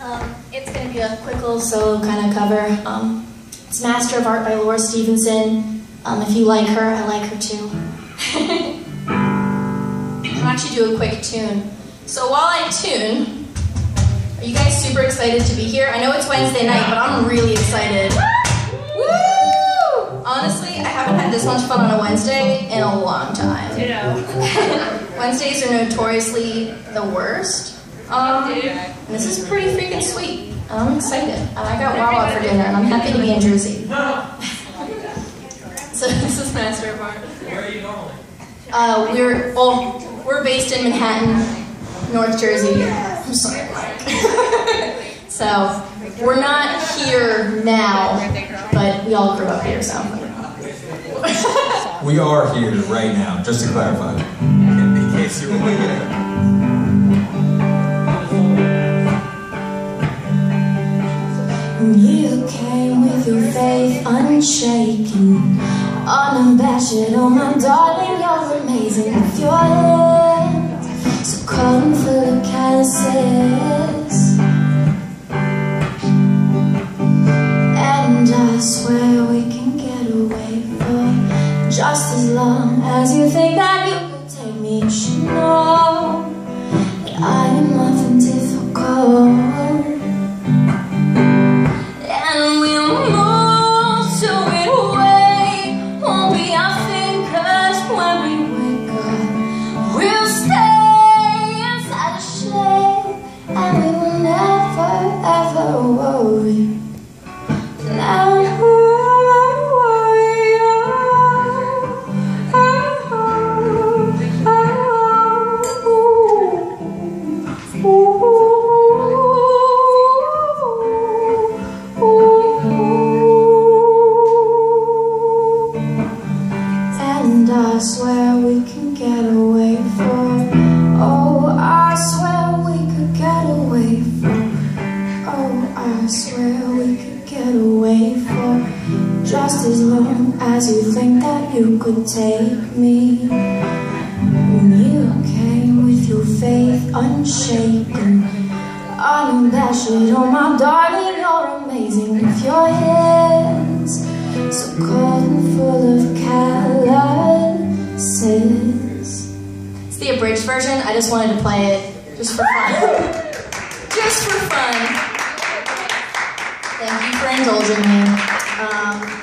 It's going to be a quick little solo kind of cover. It's Master of Art by Stevenson. If you like her, I like her too. I'll actually do a quick tune. So while I tune, are you guys super excited to be here? I know it's Wednesday night, but I'm really excited. Woo! Honestly, I haven't had this much fun on a Wednesday in a long time. Wednesdays are notoriously the worst. And this is pretty freaking sweet. I'm excited. I got Wawa for dinner, and I'm happy to be in Jersey. So this is Master of Art. Where are you normally? We're based in Manhattan, North Jersey. I'm sorry, Mike. So we're not here now, but we all grew up here, so. We are here right now, just to clarify, in case you were wondering. You came with your faith unshaken, unabashed, oh my darling, you're amazing with your hands so cold and full of calluses. And I swear we can get away for just as long as you think that you could take me. You should know that I am nothing difficult. I swear we can get away for, oh, I swear we could get away for, oh, I swear we could get away for just as long as you think that you could take me. When you came with your faith unshaken, unabashed, oh my darling, you're amazing with your hands so cold and full of calluses. It's the abridged version. I just wanted to play it just for fun. Just for fun. Thank you for indulging me.